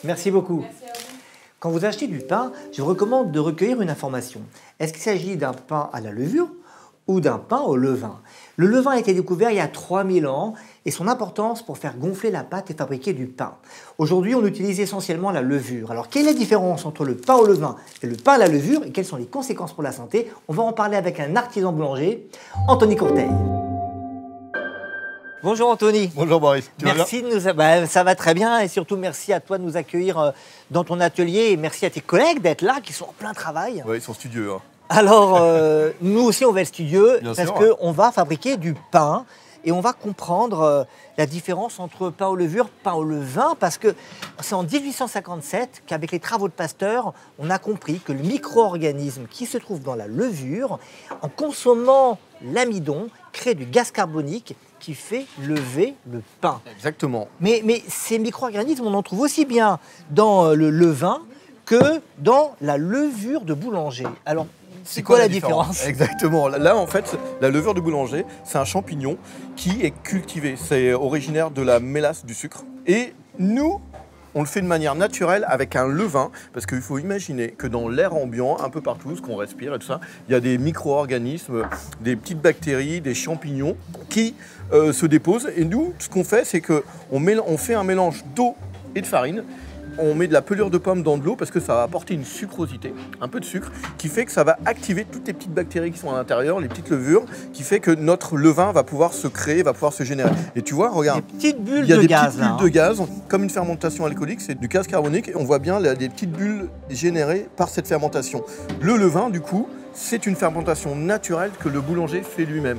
Merci beaucoup. Merci à vous. Quand vous achetez du pain, je vous recommande de recueillir une information. Est-ce qu'il s'agit d'un pain à la levure ou d'un pain au levain? Le levain a été découvert il y a 3000 ans et son importance pour faire gonfler la pâte et fabriquer du pain. Aujourd'hui, on utilise essentiellement la levure. Alors, quelle est la différence entre le pain au levain et le pain à la levure et quelles sont les conséquences pour la santé? On va en parler avec un artisan boulanger, Anthony Courteil. Bonjour Anthony. Bonjour Boris. Tu vas bien? Merci de nous... ça va très bien et surtout merci à toi de nous accueillir dans ton atelier et merci à tes collègues d'être là qui sont en plein travail. Oui, ils sont studieux. Hein. Alors, nous aussi on va être studieux Bien parce sûr. qu'on va fabriquer du pain et on va comprendre la différence entre pain aux levures, pain au levain parce que c'est en 1857 qu'avec les travaux de Pasteur, on a compris que le micro-organisme qui se trouve dans la levure, en consommant l'amidon, crée du gaz carbonique qui fait lever le pain. Exactement. Mais ces micro-organismes, on en trouve aussi bien dans le levain que dans la levure de boulanger. Alors, c'est quoi la différence? Exactement. Là, en fait, la levure de boulanger, c'est un champignon qui est cultivé. C'est originaire de la mélasse du sucre. Et nous, on le fait de manière naturelle avec un levain, parce qu'il faut imaginer que dans l'air ambiant, un peu partout, ce qu'on respire et tout ça, il y a des micro-organismes, des petites bactéries, des champignons qui se déposent. Et nous, ce qu'on fait, c'est qu'on fait un mélange d'eau et de farine. On met de la pelure de pomme dans de l'eau parce que ça va apporter une sucrosité, un peu de sucre, qui fait que ça va activer toutes les petites bactéries qui sont à l'intérieur, les petites levures, qui fait que notre levain va pouvoir se créer, va pouvoir se générer. Et tu vois, regarde, Des petites bulles il y a de des gaz. petites bulles de gaz, comme une fermentation alcoolique, c'est du gaz carbonique, et on voit bien des petites bulles générées par cette fermentation. Le levain, du coup, c'est une fermentation naturelle que le boulanger fait lui-même.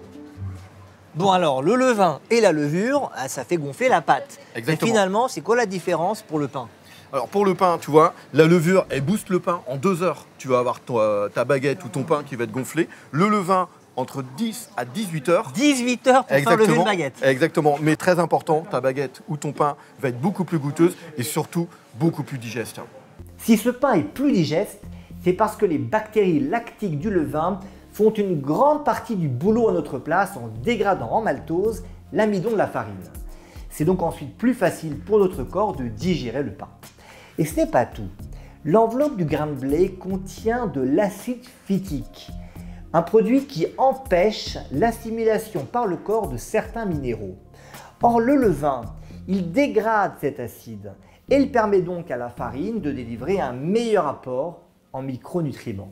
Bon alors, le levain et la levure, ça fait gonfler la pâte. Exactement. Et finalement, c'est quoi la différence pour le pain? Alors pour le pain, tu vois, la levure, elle booste le pain en 2 heures. Tu vas avoir ta baguette ou ton pain qui va être gonflé. Le levain, entre 10 à 18 heures. 18 heures pour faire lever une baguette. Exactement, mais très important, ta baguette ou ton pain va être beaucoup plus goûteuse et surtout beaucoup plus digeste. Si ce pain est plus digeste, c'est parce que les bactéries lactiques du levain font une grande partie du boulot à notre place en dégradant en maltose l'amidon de la farine. C'est donc ensuite plus facile pour notre corps de digérer le pain. Et ce n'est pas tout. L'enveloppe du grain de blé contient de l'acide phytique, un produit qui empêche l'assimilation par le corps de certains minéraux. Or, le levain, il dégrade cet acide et il permet donc à la farine de délivrer un meilleur apport en micronutriments.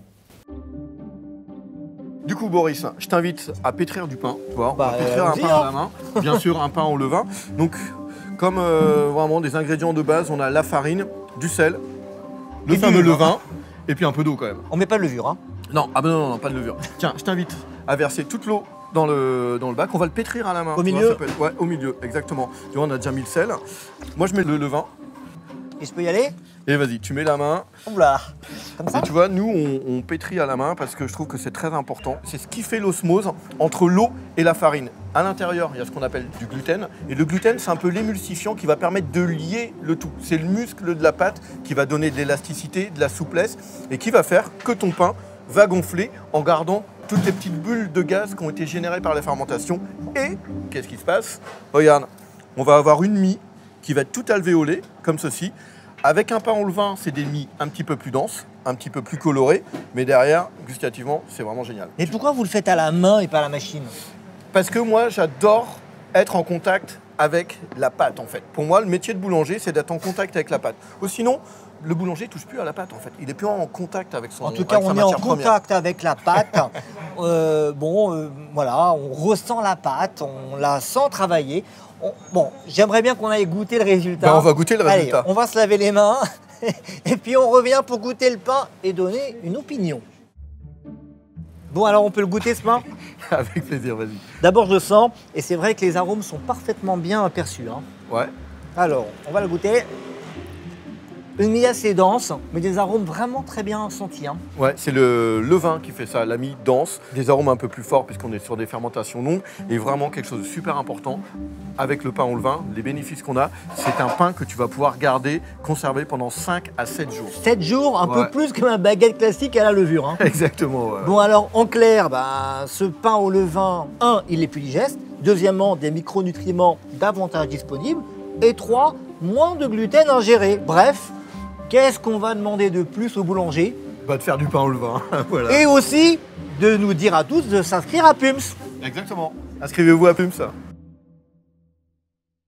Du coup, Boris, je t'invite à pétrir du pain. Tu vois, on va pétrir un allons-y, pain hein. à la main. Bien sûr, un pain au levain. Donc, comme vraiment des ingrédients de base, on a la farine, du sel, le Et du fameux levain. levain, et puis un peu d'eau quand même. On met pas de levure, hein? Non, ah ben non, pas de levure. Tiens, je t'invite à verser toute l'eau dans le bac. On va le pétrir à la main. Au tu vois, milieu? ça peut être- Ouais, au milieu, exactement. Tu vois, on a déjà mis le sel. Moi, je mets le levain. Et je peux y aller? Et vas-y, tu mets la main. Oula! Comme ça? Et tu vois, nous, on pétrit à la main parce que je trouve que c'est très important. C'est ce qui fait l'osmose entre l'eau et la farine. À l'intérieur, il y a ce qu'on appelle du gluten. Et le gluten, c'est un peu l'émulsifiant qui va permettre de lier le tout. C'est le muscle de la pâte qui va donner de l'élasticité, de la souplesse et qui va faire que ton pain va gonfler en gardant toutes les petites bulles de gaz qui ont été générées par la fermentation. Et qu'est-ce qui se passe? Regarde, on va avoir une mie qui va être tout alvéolée, comme ceci. Avec un pain au levain, c'est des mie un petit peu plus denses, un petit peu plus colorées, mais derrière, gustativement, c'est vraiment génial. Et pourquoi vous le faites à la main et pas à la machine? Parce que moi, j'adore être en contact avec la pâte, en fait. Pour moi, le métier de boulanger, c'est d'être en contact avec la pâte. Ou sinon, le boulanger touche plus à la pâte, en fait. Il est plus en contact avec son En tout cas, avec sa on est en matière première. contact avec la pâte. Voilà, on ressent la pâte, on la sent travailler. Bon, j'aimerais bien qu'on aille goûter le résultat. Ben, on va goûter le résultat. Allez, on va se laver les mains et puis on revient pour goûter le pain et donner une opinion. Bon, alors on peut le goûter ce pain? Avec plaisir, vas-y. D'abord, je sens, et c'est vrai que les arômes sont parfaitement bien aperçus, hein. Ouais. Alors, on va le goûter. Une mie assez dense, mais des arômes vraiment très bien sentis, hein. Ouais, c'est le levain qui fait ça, la mie dense, des arômes un peu plus forts puisqu'on est sur des fermentations longues et vraiment quelque chose de super important avec le pain au levain, les bénéfices qu'on a, c'est un pain que tu vas pouvoir garder, conserver pendant 5 à 7 jours. 7 jours, un peu Ouais. plus que ma baguette classique à la levure, hein. Exactement, ouais. Bon alors, en clair, ce pain au levain, 1, il est plus digeste. Deuxièmement, des micronutriments davantage disponibles. Et 3, moins de gluten ingéré. Bref, qu'est-ce qu'on va demander de plus au boulanger? Bah, de faire du pain au levain, voilà. Et aussi de nous dire à tous de s'inscrire à Pums. Exactement. Inscrivez-vous à Pums.